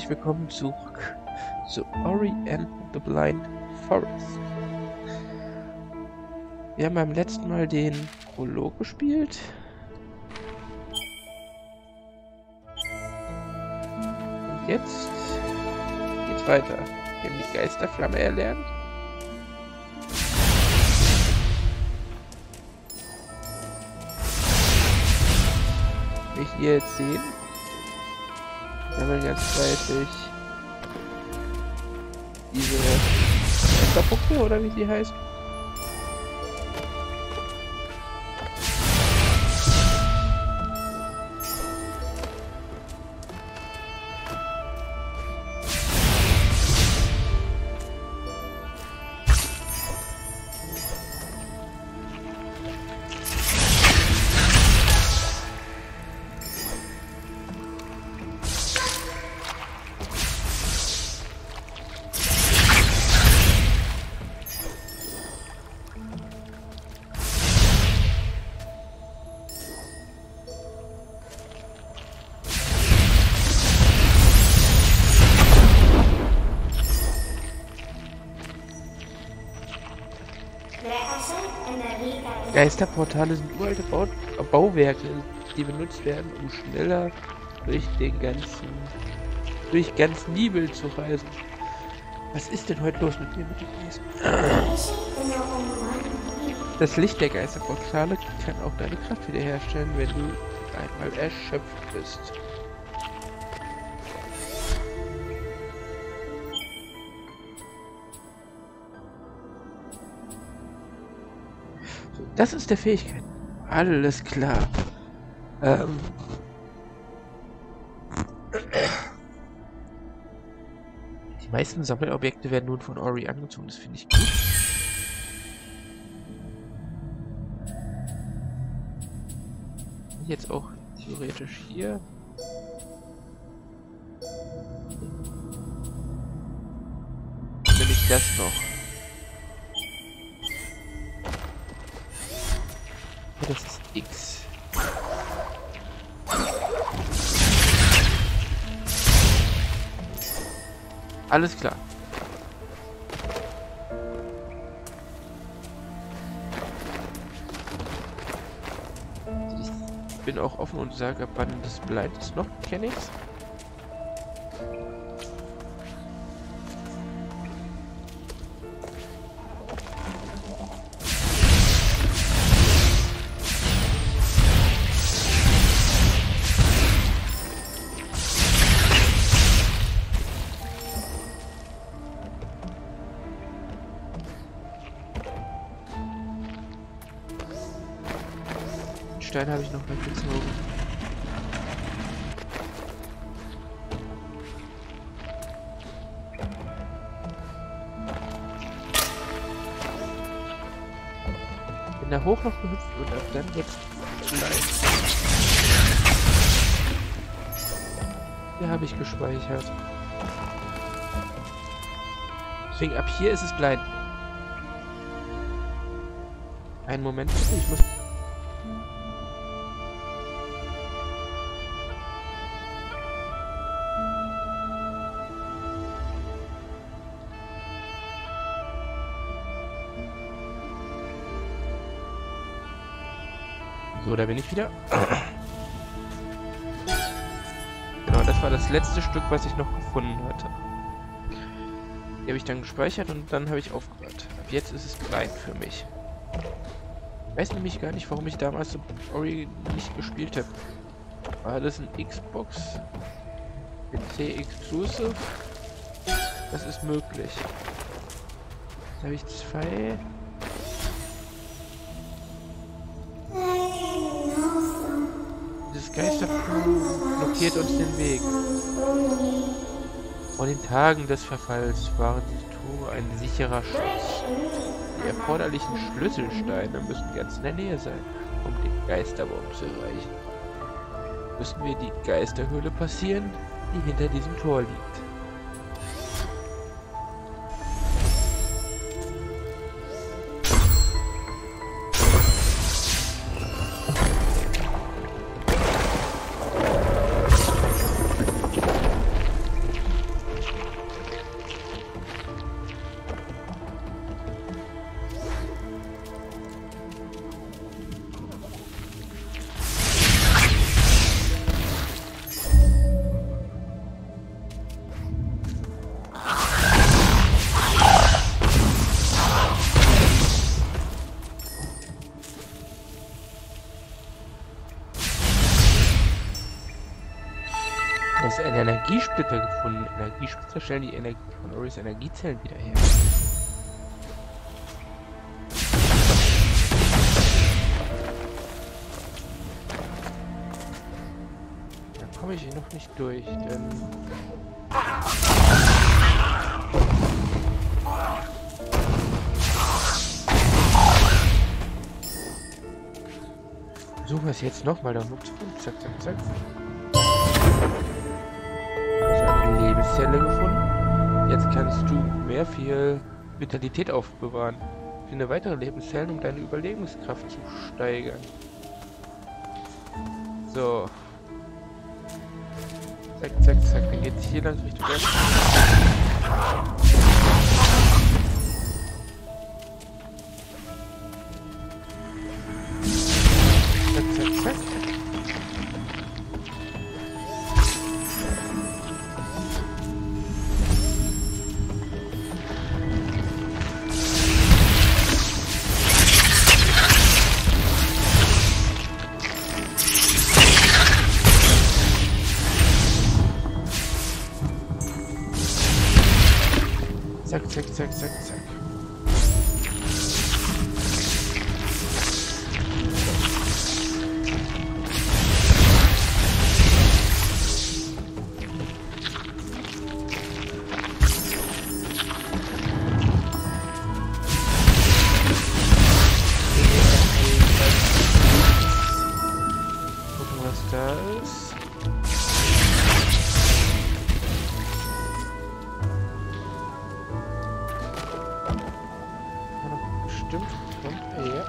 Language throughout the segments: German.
herzlich willkommen zurück zu Ori and the Blind Forest. Wir haben beim letzten Mal den Prolog gespielt. Und jetzt geht's weiter. Wir haben die Geisterflamme erlernt. Wie ich hier jetzt sehen, wir haben ganz fleißig diese Geisterpuppe, oder wie sie heißt. Geisterportale sind uralte Bauwerke, die benutzt werden, um schneller durch ganz Nibel zu reisen. Was ist denn heute los mit mir mit dem Lesen? Das Licht der Geisterportale kann auch deine Kraft wiederherstellen, wenn du einmal erschöpft bist. Das ist der Fähigkeit. Alles klar. Die meisten Sammelobjekte werden nun von Ori angezogen. Das finde ich gut. Jetzt auch theoretisch hier. Will ich das noch? Das ist X. Alles klar. Ich bin auch offen und sage, ab wann das bleibt. Ist noch, kenne ich's. Stein habe ich noch weggezogen. Bin da hoch noch gehüpft und ab dann jetzt leicht. Hier habe ich gespeichert. Deswegen ab hier ist es blind. Einen Moment, ich muss... So, da bin ich wieder. Genau, das war das letzte Stück, was ich noch gefunden hatte. Die habe ich dann gespeichert und dann habe ich aufgehört. Ab jetzt ist es blind für mich. Ich weiß nämlich gar nicht, warum ich damals so Ori nicht gespielt habe. War das ein Xbox? PC Exclusive? Das ist möglich. Jetzt habe ich 2... Dieses Geisterfluch blockiert uns den Weg. Vor den Tagen des Verfalls waren die Tore ein sicherer Schutz. Die erforderlichen Schlüsselsteine müssen ganz in der Nähe sein, um den Geisterbaum zu erreichen. Müssen wir die Geisterhöhle passieren, die hinter diesem Tor liegt. Energiesplitter gefunden. Energiesplitter stellen die Energie von Oris Energiezellen wieder her. Da komme ich hier noch nicht durch, denn... Versuchen wir es jetzt nochmal, da zack, zack, zack. Eine Lebenszelle gefunden. Jetzt kannst du mehr viel Vitalität aufbewahren. Finde weitere Lebenszellen, um deine Überlebenskraft zu steigern. So. Zack, zack, zack. Dann geht's hier lang Richtung Westen. Zack, zack, zack. Zack, zack, zack, zack, zack. Gucken, was da ist. Stimmt, kommt her.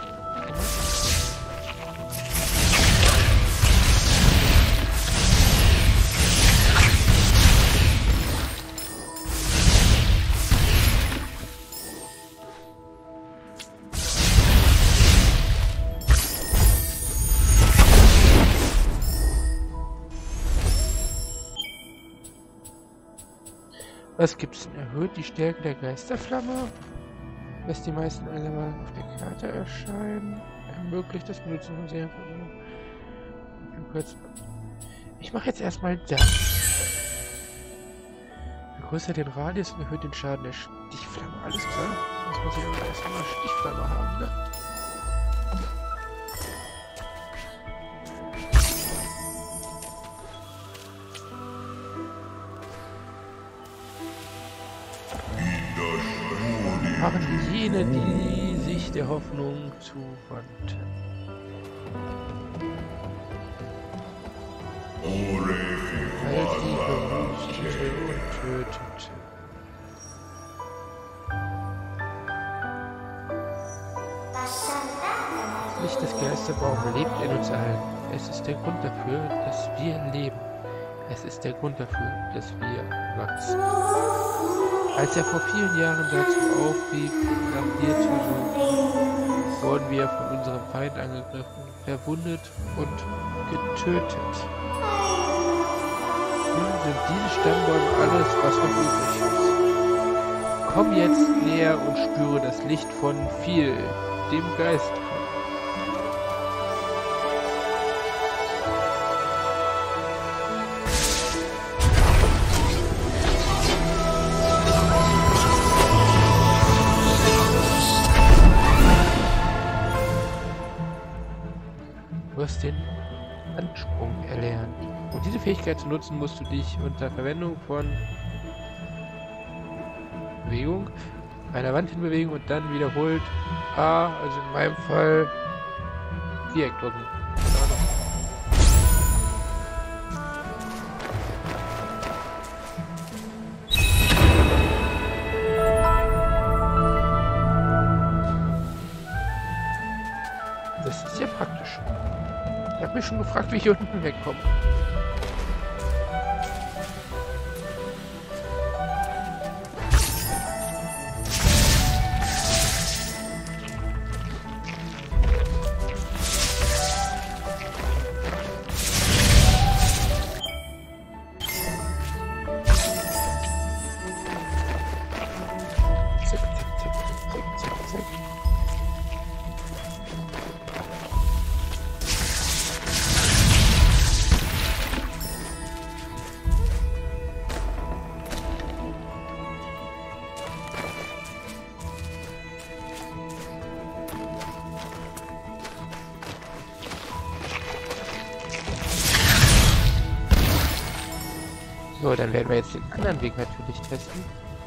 Was gibt's denn? Erhöht die Stärke der Geisterflamme? Lässt die meisten Elemente auf der Karte erscheinen. Ermöglicht das Benutzen von Serienverbindungen. Ich mache jetzt erstmal das. Vergrößert den Radius und erhöht den Schaden der Stichflamme. Alles klar. Jetzt muss ich aber erstmal Stichflamme haben, ne? Waren jene, die sich der Hoffnung zuwandten. Als sie verwüstete und tötete. Das Licht des Geisterbaums lebt in uns allen. Es ist der Grund dafür, dass wir leben. Es ist der Grund dafür, dass wir wachsen. Als er vor vielen Jahren dazu aufrief, nach dir zu suchen, wurden wir von unserem Feind angegriffen, verwundet und getötet. Nun sind diese Stammbäume alles, was noch übrig ist. Komm jetzt näher und spüre das Licht von viel, dem Geist. Du hast den Ansprung erlernt. Um diese Fähigkeit zu nutzen, musst du dich unter Verwendung von Bewegung einer Wand hinbewegen und dann wiederholt A, also in meinem Fall Viereck drücken. Das ist ja praktisch. Ich habe mich schon gefragt, wie ich hier unten wegkomme. Zack, zack, zack, zack, zack, zack. So, dann werden wir jetzt den anderen Weg natürlich testen.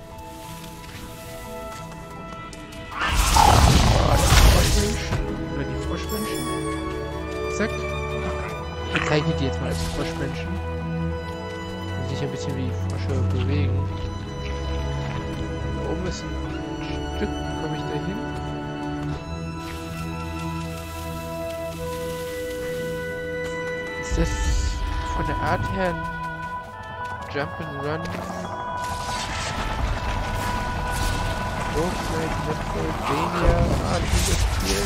Oh, oder die Froschmenschen. Zack. Ich bezeichne die jetzt mal als Froschmenschen. Die sich ein bisschen wie Frösche bewegen. Da oben ist ein Stück, komme ich da hin? Ist das von der Art her ein Jump'n'Run? Roguelike, Metroidvania-artiges Spiel?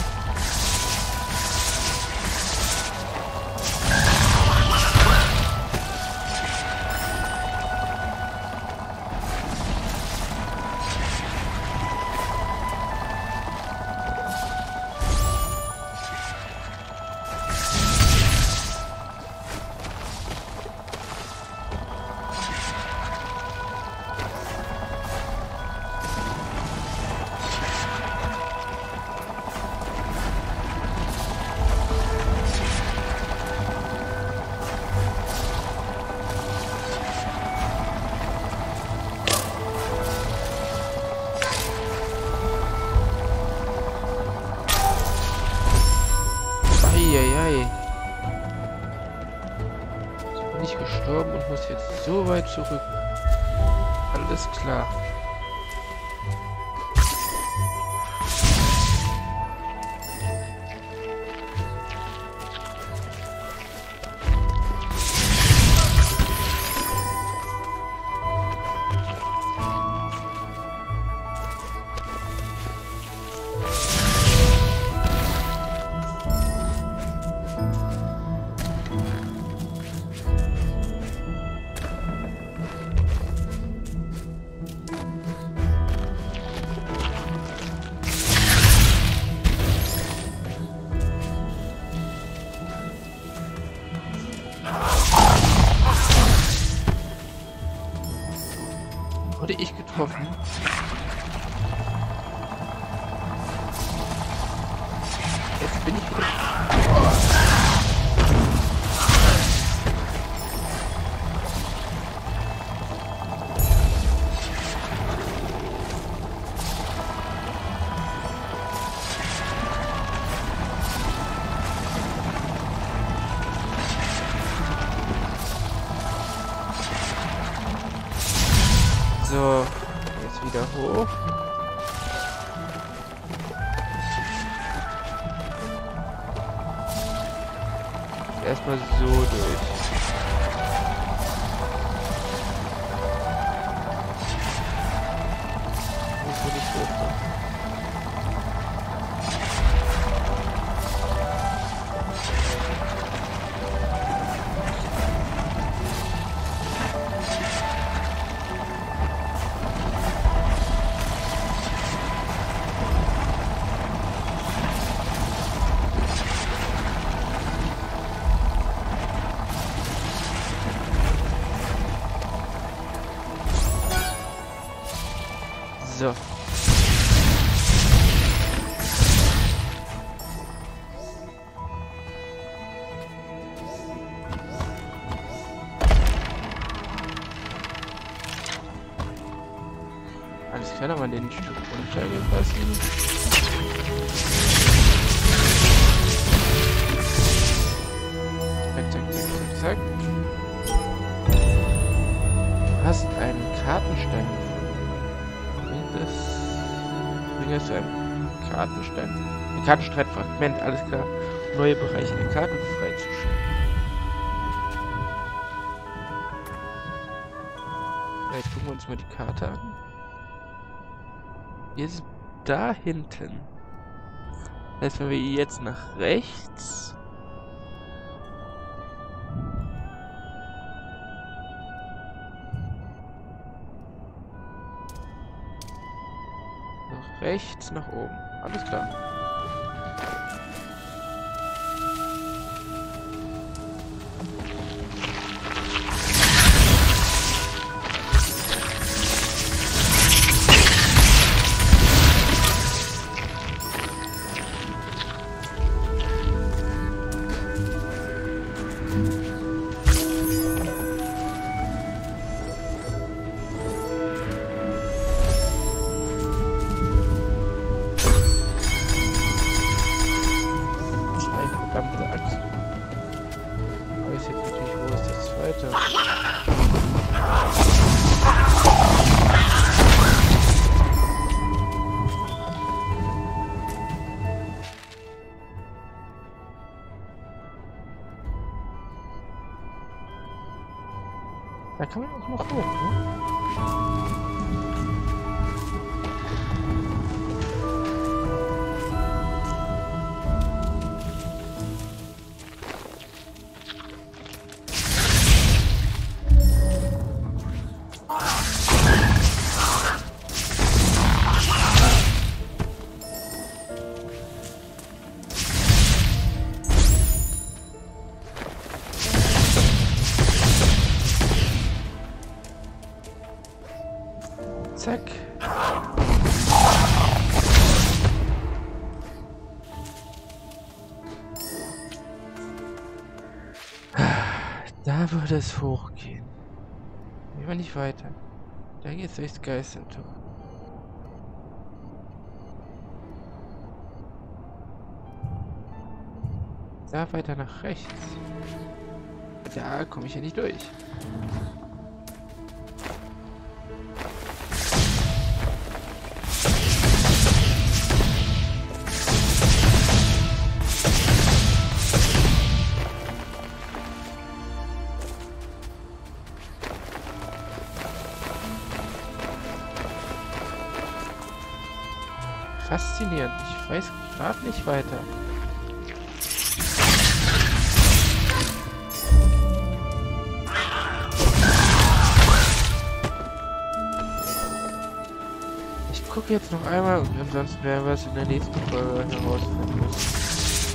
Eieiei. Jetzt bin ich gestorben und muss jetzt so weit zurück. Alles klar. Wurde ich getroffen? Jetzt bin ich wieder... So, jetzt wieder hoch. Erstmal so durch. Jetzt will ich hoch. So. Alles klar, da mal den Stück runtergelassen. Zack, zack, zack, zack, zack. Du hast einen Kartenstein gefunden. Bringt das zu einem Kartenstein. Ein Kartenstreitfragment, alles klar. Neue Bereiche der Karten freizuschalten. Ja, jetzt gucken wir uns mal die Karte an. Jetzt da hinten. Das heißt, wenn wir jetzt nach rechts. Rechts nach oben. Alles klar. Da kann man auch noch hoch, ne? Zack. Da würde es hochgehen. Gehen wir nicht weiter. Da geht's durchs Geistertor. Da weiter nach rechts. Da komme ich ja nicht durch. Faszinierend. Ich weiß gerade nicht weiter. Ich gucke jetzt noch einmal und ansonsten werden wir es in der nächsten Folge herausfinden müssen.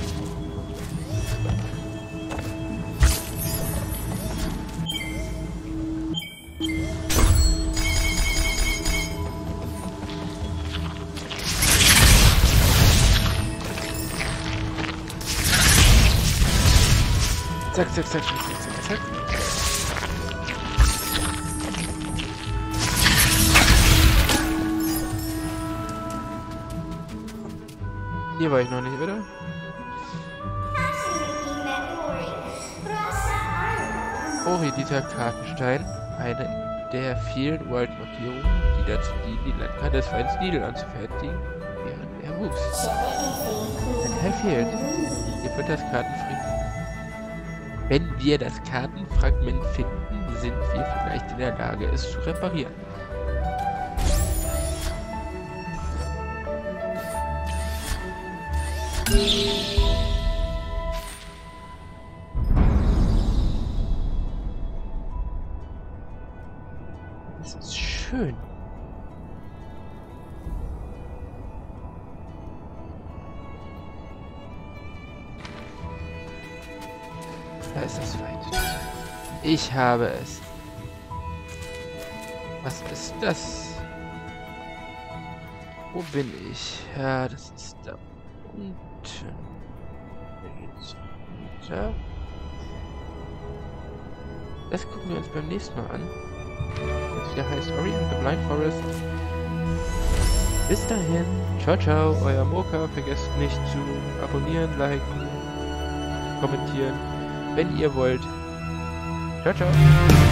Zack, zack, zack, zack, zack, zack. Hier war ich noch nicht, oder? Ori, dieser Kartenstein, eine der vielen Wild-Markierungen, die dazu dienen, die Landkarte des Feindes Needle anzufertigen, während er wuchs. Ein Teil fehlt. Ihr wird das Kartenfragment. Wenn wir das Kartenfragment finden, sind wir vielleicht in der Lage, es zu reparieren. Das ist schön. Da ist das Feind. Ich habe es. Was ist das? Wo bin ich? Ja, das ist da unten. Da geht's runter. Das gucken wir uns beim nächsten Mal an. Was wieder heißt Ori and the Blind Forest. Bis dahin. Ciao, ciao. Euer Moka. Vergesst nicht zu abonnieren, liken, kommentieren, wenn ihr wollt. Ciao, ciao.